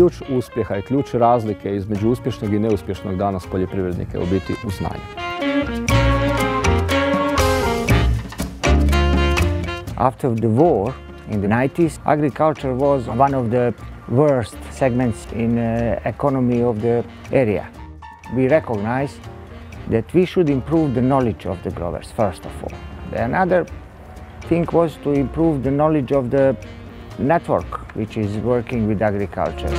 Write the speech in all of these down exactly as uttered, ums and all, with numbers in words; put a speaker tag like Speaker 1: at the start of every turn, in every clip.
Speaker 1: ključ uspjeha i ključ razlike između uspješnog i neuspješnog danas poljoprivrednika je u biti u znanju.
Speaker 2: After the war, in the nineties, agriculture was one of the worst segments in uh, economy of the area. We recognize that we should improve the knowledge of the growers, first of all. Another thing was to improve the knowledge of the network which is working with agriculture.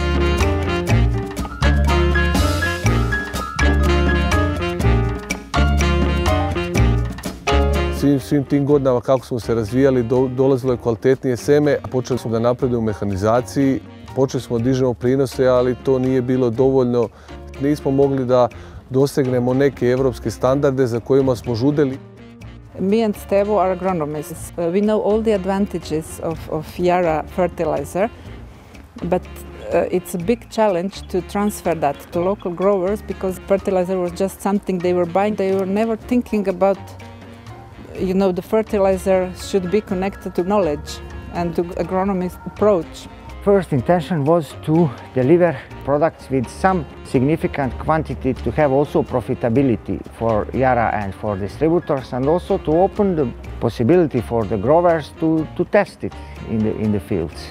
Speaker 3: Svim, svim tim godinama kako smo se razvijali, do, dolazilo je kvalitetnije seme, počeli smo da napredujemo u mehanizaciji, počeli smo da dižemo prinose, ali to nije bilo dovoljno. Nismo mogli da dosegnemo neke evropske standarde za kojima smo žudeli.
Speaker 4: Me and Stevo are agronomists. Uh, we know all the advantages of, of Yara fertilizer, but uh, it's a big challenge to transfer that to local growers because fertilizer was just something they were buying. They were never thinking about, you know, the fertilizer should be connected to knowledge and to agronomist approach.
Speaker 2: First intention was to deliver products with some significant quantity to have also profitability for Yara and for distributors, and also to open the possibility for the growers to, to test it in the, in the fields.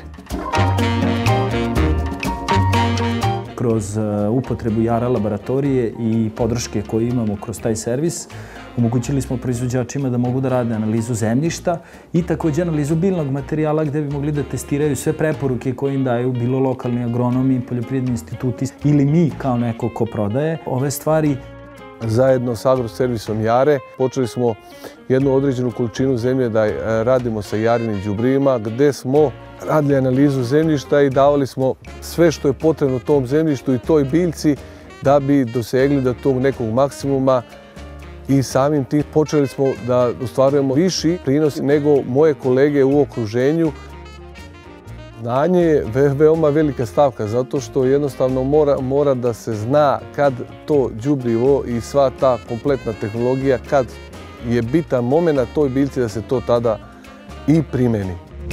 Speaker 5: Kroz upotrebu Yara laboratorije i podrške koju imamo kroz taj servis, omogućili smo proizvođačima da mogu da rade analizu zemljišta i također analizu biljnog materijala gdje bi mogli da testiraju sve preporuke koje im daju bilo lokalni agronomi, poljoprivredni instituti ili mi kao neko ko prodaje ove stvari.
Speaker 3: Zajedno s agroservisom Jare počeli smo jednu određenu količinu zemlje da radimo sa Jarinim đubrivima gdje smo radili analizu zemljišta i davali smo sve što je potrebno tom zemljištu i toj biljci da bi dosegli do tog nekog maksimuma i samim tim počeli smo da ostvarujemo viši prinos nego moje kolege u okruženju. Znanje je veoma velika stavka zato što jednostavno mora, mora da se zna kad to đubrivo i sva ta kompletna tehnologija, kad je bitan moment toj biljci da se to tada i primeni.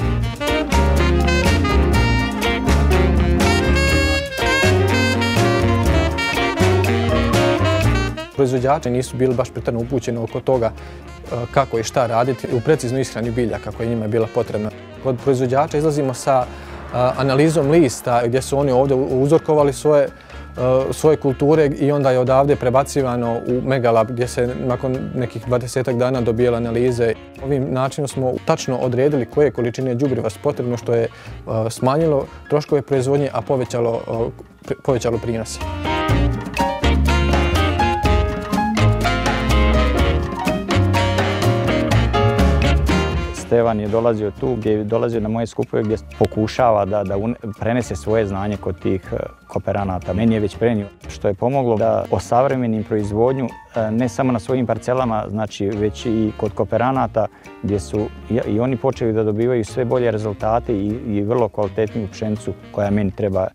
Speaker 6: Proizvođači nisu bili baš pretjerano upućeni oko toga kako i šta raditi u preciznoj ishrani biljaka koja njima je bila potrebna. Kod proizvođača izlazimo sa analizom lista gdje su oni ovdje uzorkovali svoje, svoje kulture i onda je odavde prebacivano u Megalab gdje se nakon nekih dvadesetak dana dobijale analize. Ovim načinom smo tačno odredili koje količine đubriva su potrebno što je smanjilo troškove proizvodnje, a povećalo, povećalo prinose.
Speaker 7: Stevan je dolazio tu gdje je dolazio na moje skupove gdje pokušava da, da prenese svoje znanje kod tih kooperanata. Meni je već prenio što je pomoglo da osavremenim proizvodnju ne samo na svojim parcelama, znači već i kod kooperanata gdje su i oni počeli da dobivaju sve bolje rezultate i, i vrlo kvalitetniju pšenicu koja meni treba.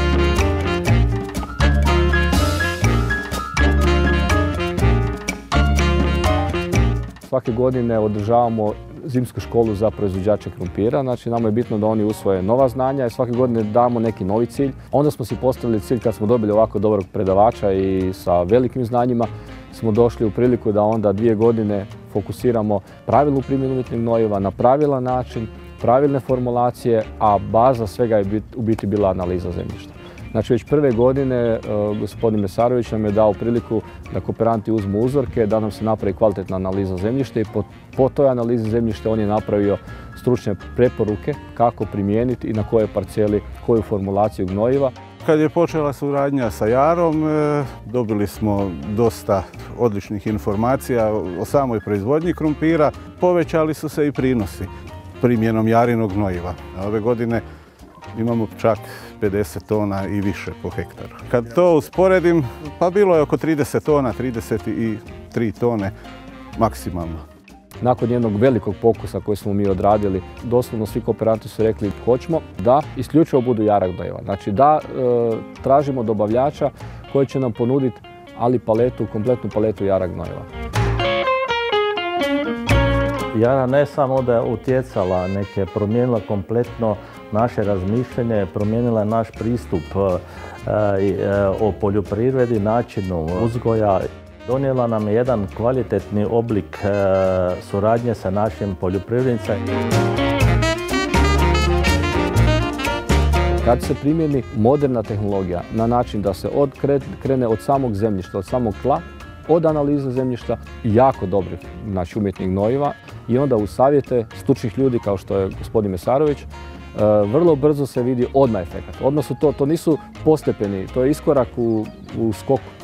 Speaker 1: Svake godine održavamo zimsku školu za proizvođače krumpira, znači nama je bitno da oni usvoje nova znanja i svake godine damo neki novi cilj. Onda smo si postavili cilj kad smo dobili ovako dobrog predavača i sa velikim znanjima, smo došli u priliku da onda dvije godine fokusiramo pravilnu primjenu umjetnih gnojiva na pravilan način, pravilne formulacije, a baza svega je u biti bila analiza zemljišta. Znači već prve godine uh, gospodin Mesarović nam je dao priliku da kooperanti uzmu uzorke, da nam se napravi kvalitetna analiza zemljišta i po, po toj analizi zemljišta on je napravio stručne preporuke kako primijeniti i na kojoj parceli koju formulaciju gnojiva.
Speaker 8: Kad je počela suradnja sa Jarom, dobili smo dosta odličnih informacija o samoj proizvodnji krumpira. Povećali su se i prinosi primjenom Jarinog gnojiva. Ove godine imamo čak pedeset tona i više po hektaru. Kad to usporedim, pa bilo je oko trideset tona, trideset tri tone maksimalno.
Speaker 1: Nakon jednog velikog pokusa koji smo mi odradili, doslovno svi kooperanti su rekli hoćemo da isključivo budu Jara gnojiva. Znači da e, tražimo dobavljača koji će nam ponuditi ali paletu, kompletnu paletu Jara gnojiva.
Speaker 9: Jara ne samo da je utjecala, nek je promijenila kompletno naše razmišljanje, promijenila je naš pristup o poljoprivredi, načinu uzgoja. Donijela nam je jedan kvalitetni oblik suradnje sa našim poljoprivrednicima.
Speaker 1: Kad se primjeni moderna tehnologija na način da se od, krene od samog zemljišta, od samog tla, od analize zemljišta, jako dobrih znači, umjetnih gnojiva i onda u savjete stručnih ljudi kao što je gospodin Mesarović, vrlo brzo se vidi odmah efekat. Odmah su to, to nisu postepeni, to je iskorak u, u skoku.